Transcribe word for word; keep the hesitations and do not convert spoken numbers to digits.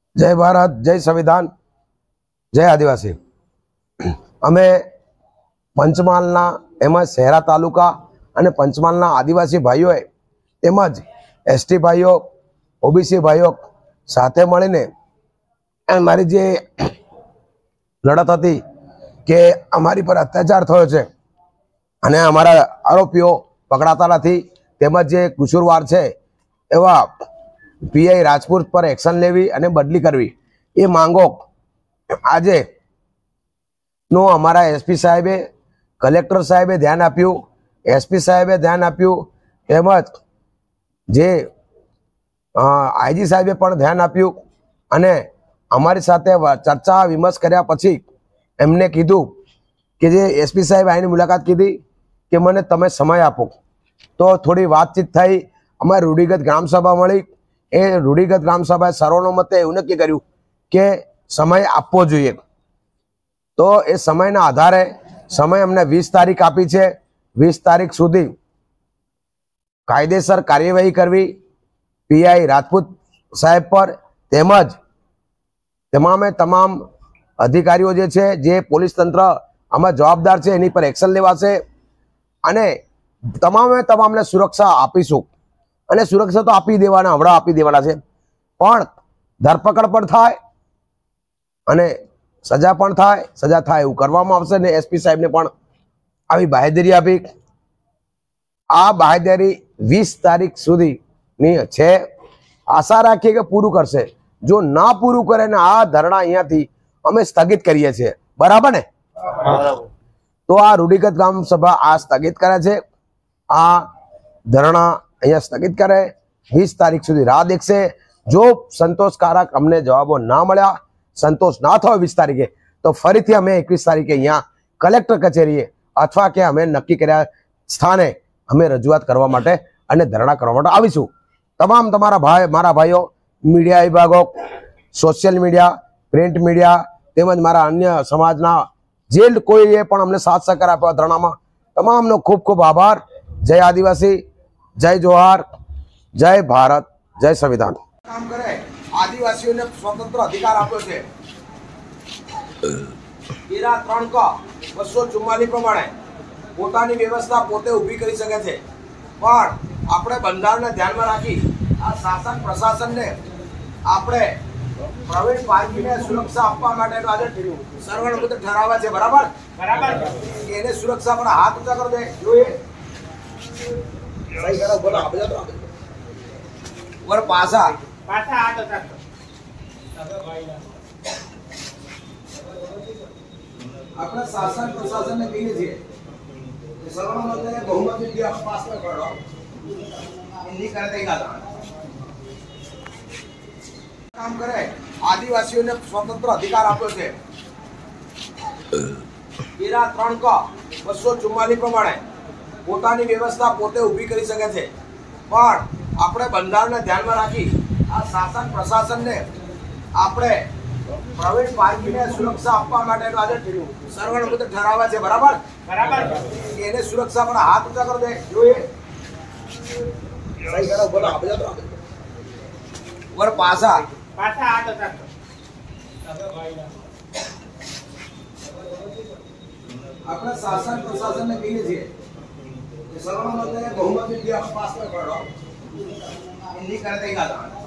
जय भारत, जय संविधान, जय आदिवासी। अमे पंचमहालना एम शहरा तालुका अने पंचमहालना आदिवासी भाईओ तेमज एसटी भाईओ ओबीसी भाईओ साथे मळीने मारी जे लड़त हती के अमारी पर अत्याचार थयो छे अने अमारा आरोपीओ पकड़ाता नथी तेमज जे कसूरवार छे एवा पीआई राजपूत पर एक्शन लेवी अने बदली करवी ए मांगो आजे नो अमारा एसपी साहेबे कलेक्टर साहेबे ध्यान आप्युं, एसपी साहेबे ध्यान आप्युं तेमज जे आईजी साहेबे पण ध्यान आप्युं अने अमारी साथे चर्चा विमर्श कर्या पछी एमने कीधुं के जे एसपी साहेब आईनी मुलाकात कीधी के मने तमे समय आपो तो थोड़ी बातचीत थई। अमारी रूढ़िगत ग्राम सभा मळी ए रूढ़िगत ग्राम सभा सर्वोनुमते एवुं नक्की कर्युं के समय आपवो जोईए। तो ए समयना आधारे समय अमने वीस तारीख आपी छे। वीस तारीख सुधी कायदेसर कार्यवाही करवी पीआई राजपूत साहेब पर तेमज तमामे तमाम अधिकारीओ जे छे जे पोलीस तंत्र आमां जवाबदार छे एनी पर एक्शन लेवाशे अने तमामे तमामने सुरक्षा आपीशुं अने सुरक्षा तो आपी देवाना हमणां आपी देवाना छे पण धरपकड़ पण थाय अने सजा पण थाय सजा थाय एवुं करवामां आवशे ने एसपी साहेब ने पण आवी बाहेदरी आपी। आ बाहेदरी वीस तारीख सुधी नी छे। आशा राखीए के पूरुं करशे। जो ना पूरुं करे ने आ धरણા अहींयाथी अमे स्थगित करीए छीए, बराबर ने? तो आ रूढ़िगत ग्राम सभा आ स्थगित करे छे। आ धरણા अहींया स्थगित करे वीस तारीख सुधी राह देखशे। जो संतोषकारक अमने जवाबो ना मळ्या, संतोष ना थयो वीस तारीखे तो फरीथी अमे एकवीस तारीखे अहींया कलेक्टर कचेरीए अथवा के अमे नक्की कर्या स्थाने अमे रजूआत करवा माटे अने धरણા करवा माटे आवीशुं। तमाम तमारा भाई मारा भाईओ मीडिया विभागो, सोशियल मीडिया, प्रिंट मीडिया तेमज मारा अन्य समाजना जे कोईए पण अमने साथ सहकार आप्यो धरણાमां तमामनो खूब खूब आभार। जय आदिवासी, जय जोहार, जय भारत, जय संविधान। काम करे आदिवासीओने स्वतंत्र अधिकार आप्यो छे। तेरा त्रण क बसो चुम्मालीस प्रमाणे पोतानी व्यवस्था पोते ऊभी करी शके छे पण आपणे બંધારણને ધ્યાનમાં રાખી આ શાસન પ્રશાસનને આપણે પ્રવીણ પારધીને સુરક્ષા આપવા માટેનો આજે સર્વસંમત ઠરાવ છે, બરાબર બરાબર એને સુરક્ષા પર હાથ ઊંચા કરી દે જોઈએ સહી કરો બોલો આપજો તો ઉપર પાછા પાછા હાથ ઊંચા કરો આપણે શાસન પ્રશાસનને કહીએ છીએ કે સર્વસંમતને બહુમતીથી પાસ કરો नहीं करते काम करे आदिवासीओने स्वतंत्र अधिकार आप्यो छे। तेरा त्रण क बसो चुम्मालीस प्रमाणे पोतानी व्यवस्था पोते ऊभी करी शके छे पण आपणे બંધારણને ધ્યાનમાં રાખી આ શાસન પ્રશાસનને આપણે પ્રવીણ પારધીને સુરક્ષા આપવા માટેનો આજે સર્વસંમત ઠરાવ છે, બરાબર બરાબર એને સુરક્ષા પર હાથ ઊંચા કરી દે જોઈએ सही करो बोलो आपજો તો ઉપર પાછા પાછા હાથ ઊંચા કરો આપણે શાસન પ્રશાસનને કહીએ છીએ કે સર્વસંમતને બહુમતીથી પાસ કરો नहीं करते